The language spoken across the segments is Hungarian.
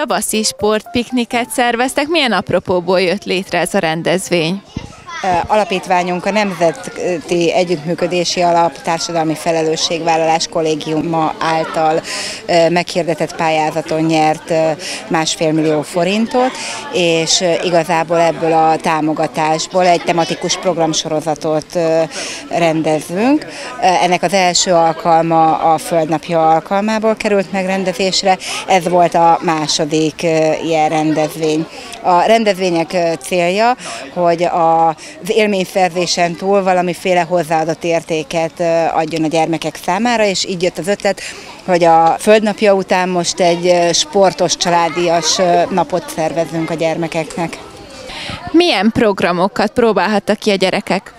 Tavaszi sportpikniket szerveztek. Milyen apropóból jött létre ez a rendezvény? Alapítványunk a Nemzeti Együttműködési Alap Társadalmi Felelősségvállalás Kollégiuma által meghirdetett pályázaton nyert 1,5 millió forintot, és igazából ebből a támogatásból egy tematikus programsorozatot rendezünk. Ennek az első alkalma a Földnapja alkalmából került megrendezésre, ez volt a második ilyen rendezvény. A rendezvények célja, hogy az élményszerzésen túl valamiféle hozzáadott értéket adjon a gyermekek számára, és így jött az ötlet, hogy a Földnapja után most egy sportos, családias napot szervezzünk a gyermekeknek. Milyen programokat próbálhattak ki a gyerekek?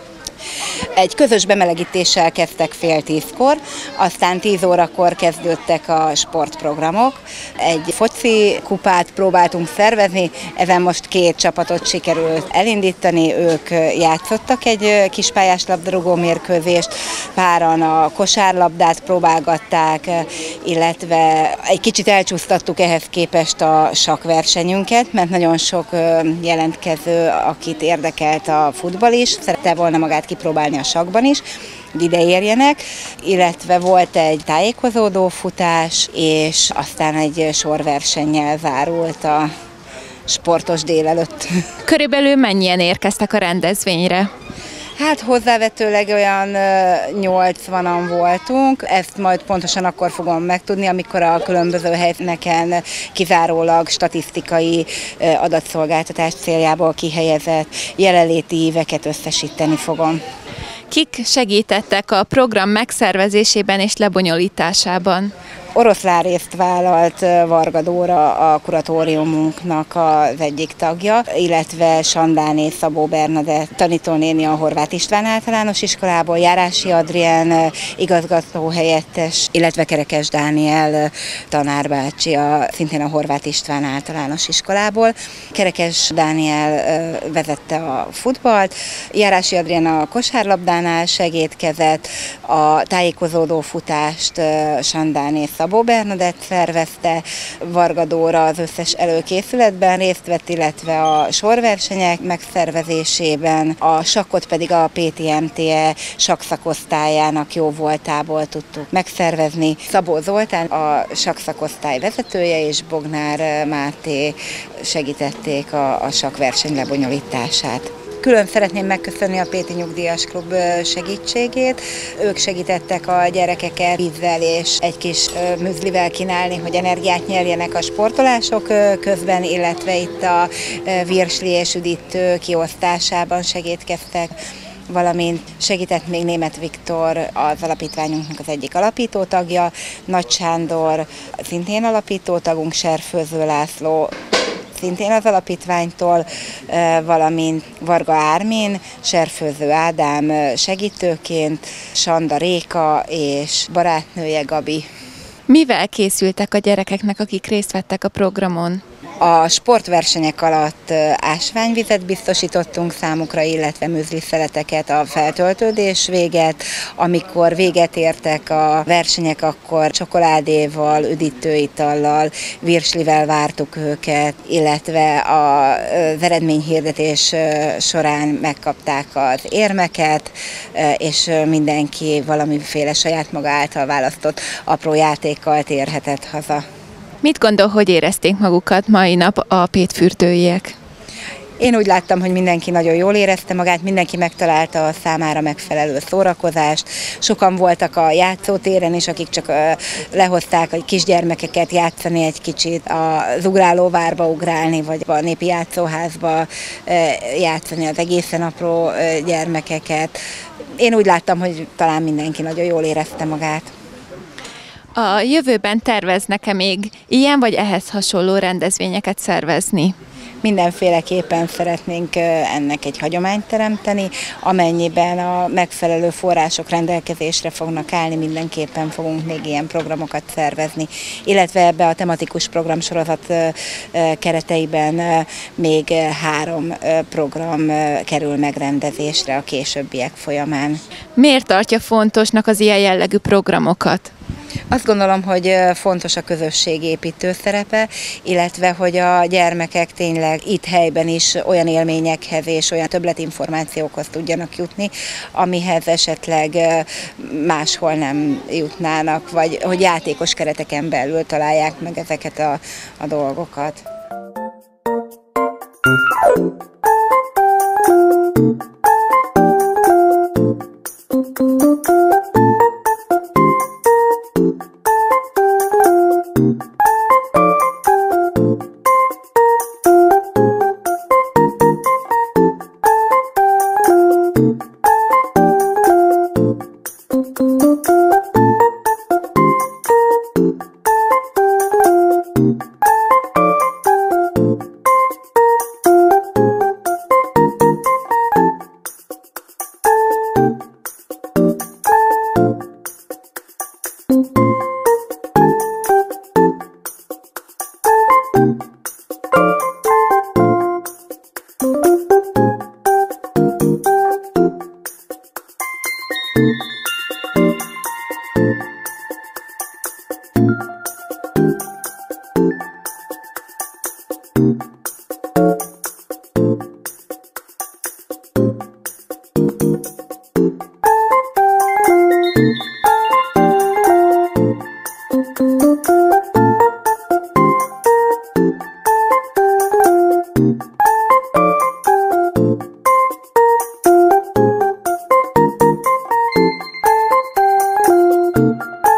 Egy közös bemelegítéssel kezdtek 9:30-kor, aztán 10 órakor kezdődtek a sportprogramok. Egy foci kupát próbáltunk szervezni, ezen most 2 csapatot sikerült elindítani, ők játszottak egy kispályás labdarúgó mérkőzést, páran a kosárlabdát próbálgatták, illetve egy kicsit elcsúsztattuk ehhez képest a sakkversenyünket, mert nagyon sok jelentkező, akit érdekelt a futball is, szerette volna magát kipróbálni a sakkban is, hogy ide érjenek, illetve volt egy tájékozódó futás, és aztán egy sorversennyel zárult a sportos délelőtt. Körülbelül mennyien érkeztek a rendezvényre? Hát hozzávetőleg olyan 80-an voltunk, ezt majd pontosan akkor fogom megtudni, amikor a különböző helyszíneken kizárólag statisztikai adatszolgáltatás céljából kihelyezett jelenléti éveket összesíteni fogom. Kik segítettek a program megszervezésében és lebonyolításában? Oroszlán részt vállalt Varga Dóra, a kuratóriumunknak az egyik tagja, illetve Sandáné Szabó Bernadett tanítónéni a Horváth István általános iskolából, Járási Adrien igazgatóhelyettes, illetve Kerekes Dániel tanárbácsi, szintén a Horváth István általános iskolából. Kerekes Dániel vezette a futballt, Járási Adrien a kosárlabdánál segédkezett, a tájékozódó futást Sandáné Szabó Bernadett szervezte, Varga Dóra az összes előkészületben részt vett, illetve a sorversenyek megszervezésében, a sakkot pedig a PTMTE sakkszakosztályának jó voltából tudtuk megszervezni. Szabó Zoltán a sakkszakosztály vezetője és Bognár Máté segítették a sakkverseny lebonyolítását. Külön szeretném megköszönni a Péti Nyugdíjas Klub segítségét. Ők segítettek a gyerekeket vízzel és egy kis műzlivel kínálni, hogy energiát nyerjenek a sportolások közben, illetve itt a virsli és üdítő kiosztásában segítkeztek, valamint segített még Németh Viktor, az alapítványunknak az egyik alapító tagja, Nagy Sándor, szintén alapító tagunk, Serfőző László, szintén az alapítványtól, valamint Varga Ármin, Serfőző Ádám segítőként, Sanda Réka és barátnője Gabi. Mivel készültek a gyerekeknek, akik részt vettek a programon? A sportversenyek alatt ásványvizet biztosítottunk számukra, illetve műzliszeleteket a feltöltődés véget. Amikor véget értek a versenyek, akkor csokoládéval, üdítőitallal, virslivel vártuk őket, illetve az eredményhirdetés során megkapták az érmeket, és mindenki valamiféle saját maga által választott apró játékkal térhetett haza. Mit gondol, hogy érezték magukat mai nap a pétfürdőiek? Én úgy láttam, hogy mindenki nagyon jól érezte magát, mindenki megtalálta a számára megfelelő szórakozást. Sokan voltak a játszótéren is, akik csak lehozták a kisgyermekeket játszani egy kicsit, az ugrálóvárba ugrálni, vagy a népi játszóházba játszani az egészen apró gyermekeket. Én úgy láttam, hogy talán mindenki nagyon jól érezte magát. A jövőben terveznek-e még ilyen vagy ehhez hasonló rendezvényeket szervezni? Mindenféleképpen szeretnénk ennek egy hagyományt teremteni, amennyiben a megfelelő források rendelkezésre fognak állni, mindenképpen fogunk még ilyen programokat szervezni, illetve ebbe a tematikus programsorozat kereteiben még 3 program kerül megrendezésre a későbbiek folyamán. Miért tartja fontosnak az ilyen jellegű programokat? Azt gondolom, hogy fontos a közösségépítő szerepe, illetve hogy a gyermekek tényleg itt helyben is olyan élményekhez és olyan többletinformációkhoz tudjanak jutni, amihez esetleg máshol nem jutnának, vagy hogy játékos kereteken belül találják meg ezeket a dolgokat.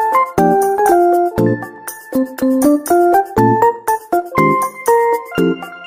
Thank you.